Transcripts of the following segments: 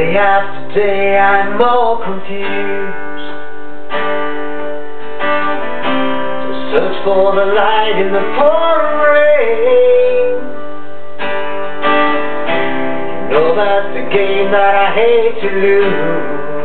Day after day I'm more confused. To search for the light in the pouring rain. You know that's the game that I hate to lose.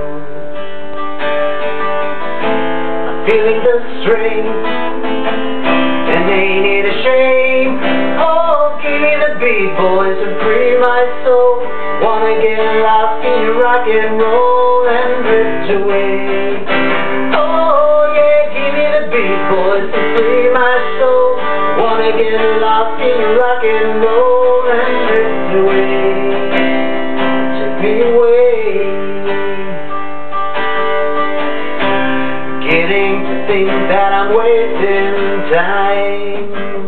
I'm feeling the strain, and ain't it a shame? Oh, give me the beat, boys, and free my soul. Wanna get lost in your rock and roll and drift away. Oh yeah, give me the beat, boys, and free my soul. Wanna get lost in your rock and roll and drift away. Take me away. Beginning to think that I'm wasting time.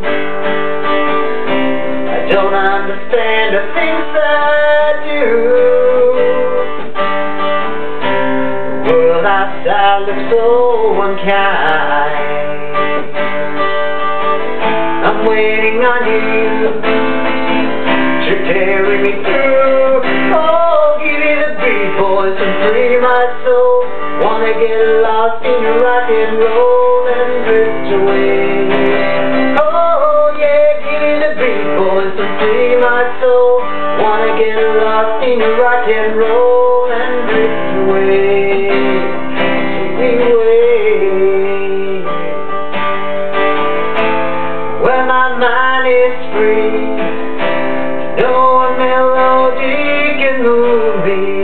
I don't understand the things I do. The world outside looks so unkind. I'm waiting on you to carry me through. Oh, give me the beat, boys, and free my soul. Wanna get lost in your rock and roll and drift away. Oh yeah, give me the beat, boys, and free my soul. Wanna get lost in your rock and roll and drift away. Take me away. When my mind is free, no melody can move me.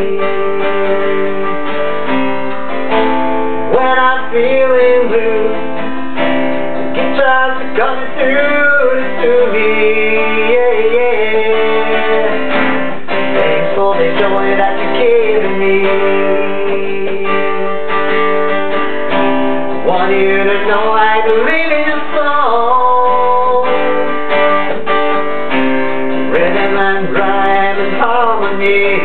When I'm feeling blue, guitars are coming through to me. Yeah, yeah. Thanks for the joy that you're giving me. Want you to know I believe in your song. Rhythm and rhyme and harmony.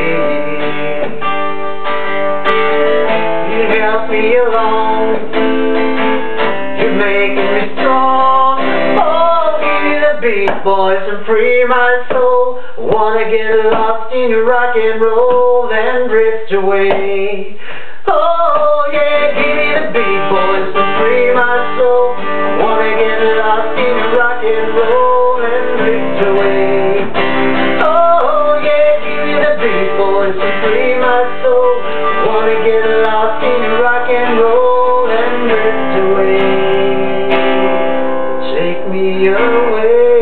You help me along. You're making me strong. Oh, give me the beat, boys, and free my soul. Wanna get lost in your rock and roll and drift away. Oh yeah, give me the beat, boys, and free my soul. Wanna get lost in your rock and roll and drift away. Oh yeah, give me the beat, boys, and free my soul. Wanna get lost in your rock and roll and drift away. Take me away.